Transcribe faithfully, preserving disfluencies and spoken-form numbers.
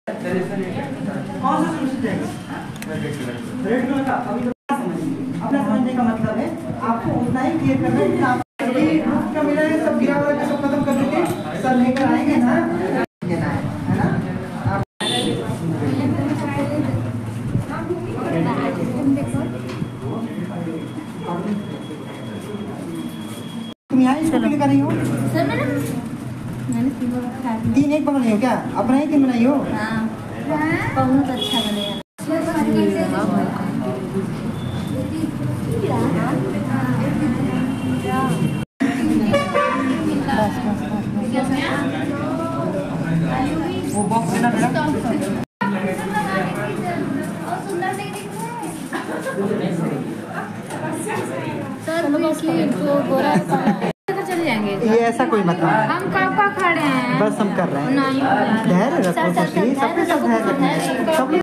कौन सा सोल्यूशन जाएगा? रेड कलर का। अभी तो समझिए, अपना समझने का मतलब है आपको उतना ही क्लियर करना है कि आप का मिला है सब गिरा हुआ का सब खत्म कर देंगे, सब लेकर आएंगे ना देना है, है ना? तुम यहाँ स्कूटी कर रही हो? सर मैंने मैंने तीन तीन एक बनाई हो क्या? अपना ही तीन बनाई हो? हाँ बहुत अच्छा बनेगा। वो बॉक्स देना मेरा। सर वो गोरा चले जाएंगे। ये ऐसा कोई मतलब हम कब का खड़े हैं? बस हम कर रहे हैं। नहीं धैर्य रखो, सब सब धैर्य रखो।